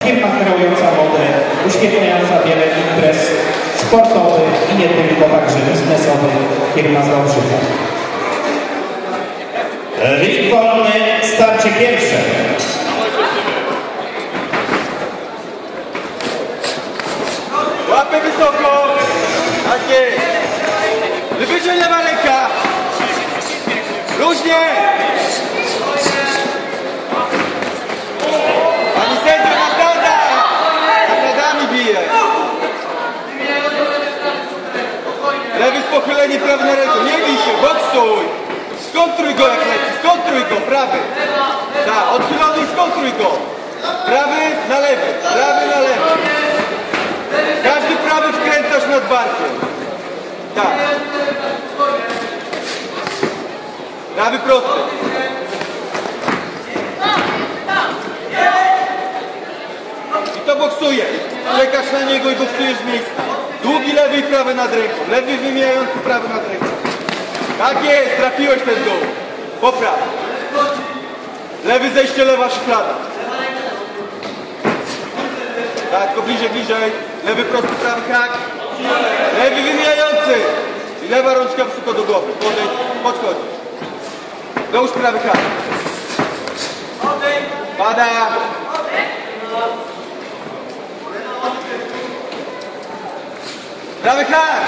Firma kreująca modę, uświetniająca wiele imprez sportowych i nie tylko, także biznesowych. Firma z Wałbrzycha. Ring wolny, starcie pierwsze. Łapy wysoko. Tak jest. Wyżej lewa ręka. Luźnie. Pani sędzia nasada. Nasadami bije. Lewy z pochyleniem, prawy na rękę. Nie bij się, boksuj. Skontruj go jak leci. Skontruj go, prawy. Tak, odchylony i skontruj go. Prawy na lewy. Prawy na lewy. Każdy prawy wkręcasz nad barkiem. Tak. Prawy prosty. I to boksuje. Czekasz na niego i boksujesz z miejsca. Długi lewy i prawy nad ręką. Lewy wymijający, prawy nad ręką. Tak jest, trafiłeś ten dół. Popraw. Lewy zejście, lewa szuflada. Tak, tylko bliżej, bliżej. Lewy prosty, prawy hak. Lewy wymijający. I lewa rączka wysoko do głowy. Podejdź, podchodzisz. Dołóż prawy hak. Pada. Prawy hak.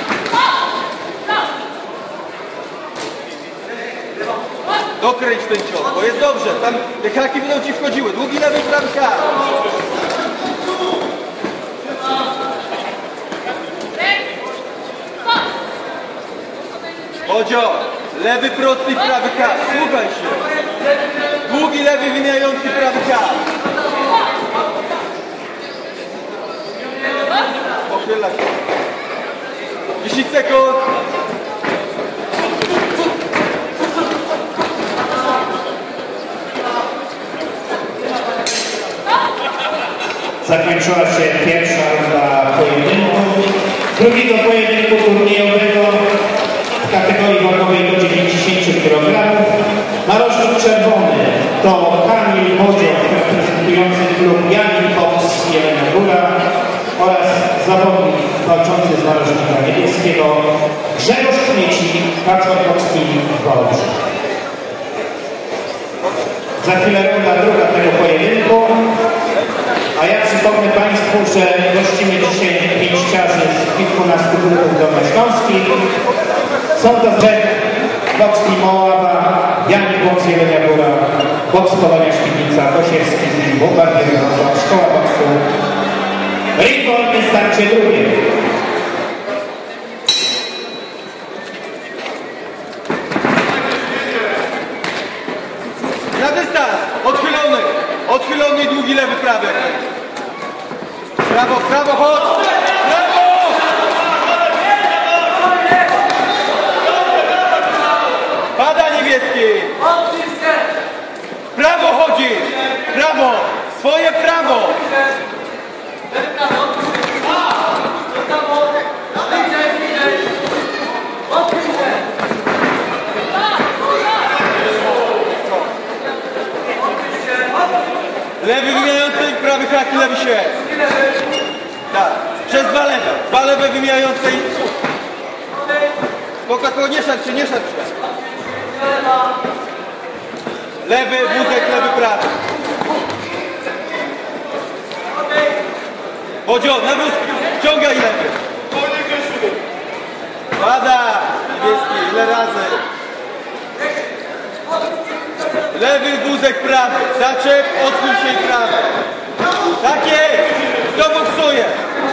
Dokręć ten cios, bo jest dobrze. Tam te haki będą ci wchodziły. Długi lewy i prawy hak. Bodzio, lewy prosty i prawy hak. Słuchaj się. Długi lewy wymijający prawy hak. Pochyla się. 10 sekund. Zakończyła się pierwsza runda pojedynku. Drugiego pojedynku turniejowego w kategorii wagowej do 90 kg. Narożnik czerwony to Kamil Bodzio, reprezentujący klub Janin Box Jelenia Góra oraz zawodnik walczący z narożnika niebieskiego Grzegorz Kmieci, Kacper Box Wałbrzych. Za chwilę runda druga tego pojedynku. A ja przypomnę Państwu, że gościmy dzisiaj pięściarzy z kilkunastu klubów dolnośląskich. Są to Box Moława, Janik Box Jelenia Góra, Box Polonia Świdnica, Kosiewski, Bombardier Wrocław, Szkoła Boksu. Ring wolny, starcie drugie. Na dystans, odchylony, odchylony, długi lewy, prawy. Prawo, prawo, chodź! Prawo! Pada niebieski! Prawo chodzi! Prawo! Swoje prawo! Lewy wymijający i prawy hak, lewy się. Tak, przez dwa lewe. Dwa lewe wymijające i... Spoko, nie szarp się, nie szarp się. Lewy, wózek, lewy, prawy. Bodzio, na wózki, ciągaj lewy. Pada, niebieski, ile razy. Lewy wózek prawy, zaczep, odchyl się i prawy. Tak jest, kto boksuje?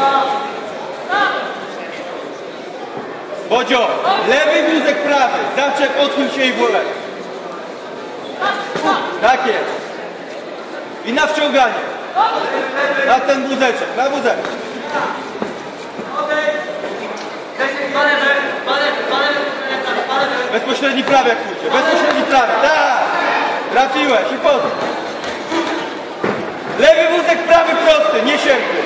Bodzio, lewy wózek prawy, zaczep, odchyl się i w górę. Tak jest. I na wciąganie. Na ten wózeczek, na wózeczek. Bezpośredni prawy jak pójdzie, bezpośredni prawy, tak! Trafiłeś i potem. Lewy wózek, prawy prosty, nie sierpy.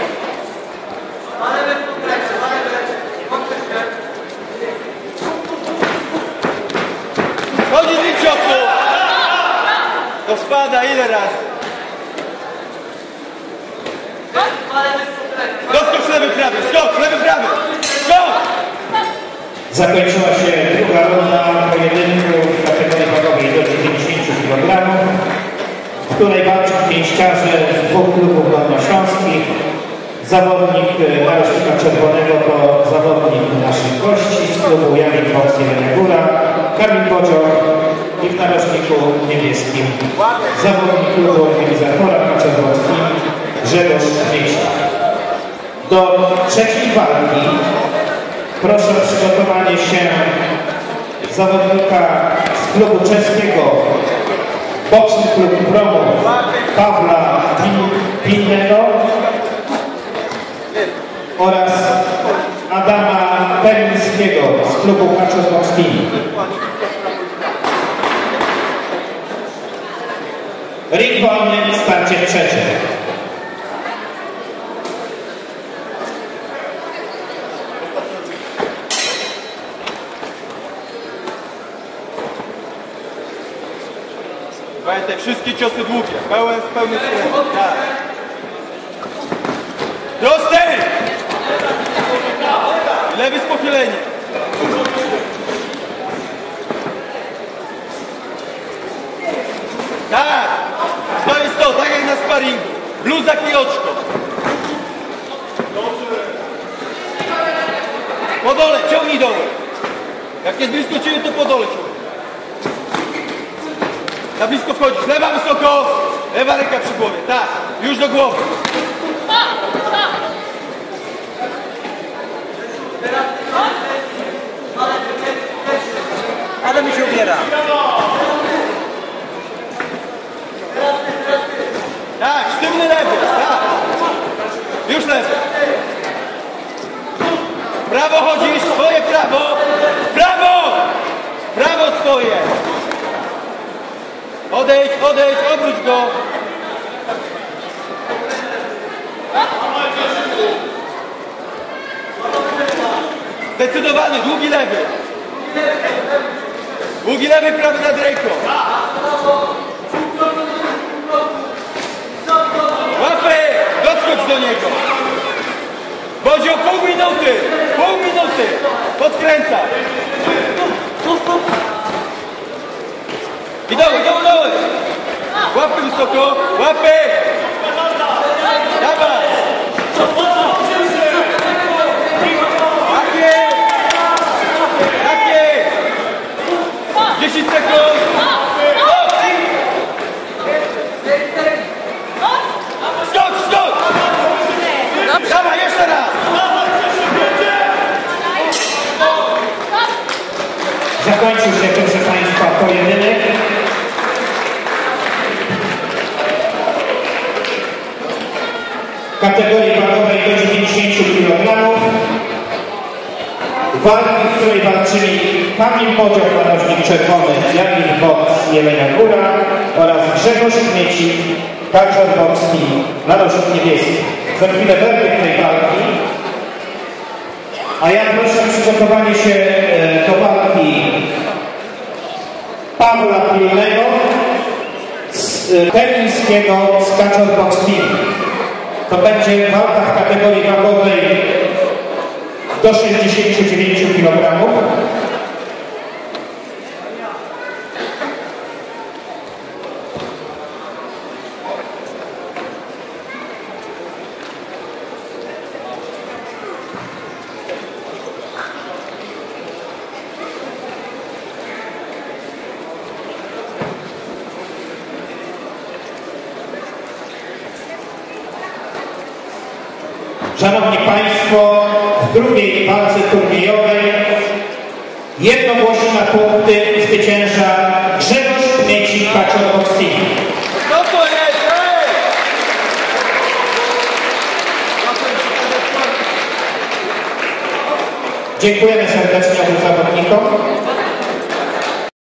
Chodzi z ciosu. To spada ile razy? Doskocz lewy, prawy, skocz, lewy, prawy. Skocz! Zakończyła się druga runda pojedynku w kategorii wagowej do 90 kg, w której walczą pięściarze z dwóch klubów dolnośląskich. Zawodnik narożnika czerwonego to zawodnik naszych gości z klubu Janik Box Jelenia Góra, Kamil Bodziok, i w narożniku niebieskim zawodnik klubu organizatora kaczerwowskim Grzegorz Wieśnik. Do trzeciej walki proszę o przygotowanie się zawodnika z klubu czeskiego Boxing Klub Promo Pawła Pinnego oraz Adama Pelińskiego z klubu kaczerwowskiego. Ring wolny, starcie trzecie. Pamiętaj, wszystkie ciosy długie, pełny skręt, tak. Prosty! Lewy z pochyleniem. Tak! To jest to, tak jak na sparingu. Bluzak i oczko. Po dole, ciągnij dołem. Jak jest blisko ciebie, to po dole ciągnij. Na blisko wchodzisz. Lewa wysoko, lewa ręka przy głowie. Tak, już do głowy. Adam mi się ubiera. Tak, sztywny lewy. Tak. Już lewy. Prawo chodzisz, swoje prawo. Prawo! Prawo swoje. Odejdź, odejdź, obróć go. Zdecydowany, długi lewy. Długi lewy, prawy nad ręką. Łapy, doskocz do niego. Bodzio, pół minuty. Podkręca. I doły. Łapy wysoko, łapy. Dawaj. Takie. 10 sekund. Skocz. Dawaj, jeszcze raz. Zakończył się, proszę Państwa, pojedynek. W kategorii wagowej do 90 kg. Walki, w której walczyli Kamil Bodziok, narożnik czerwony, Janik Box Jelenia Góra oraz Grzegorz Kmiecik, kaczerwowski, narożnik niebieski. Za chwilę werdykt tej walki. A ja proszę o przygotowanie się do walki Pawła Pilnego z Pelińskiego z kaczerwowskim. To będzie walka w kategorii wagowej do 69 kg. Szanowni Państwo, w drugiej walce turniejowej jednogłośnie na punkty zwycięża Grzegorz Kmiecik, kaczerwowski. Co to jest? Dziękujemy serdecznie obu zawodnikom.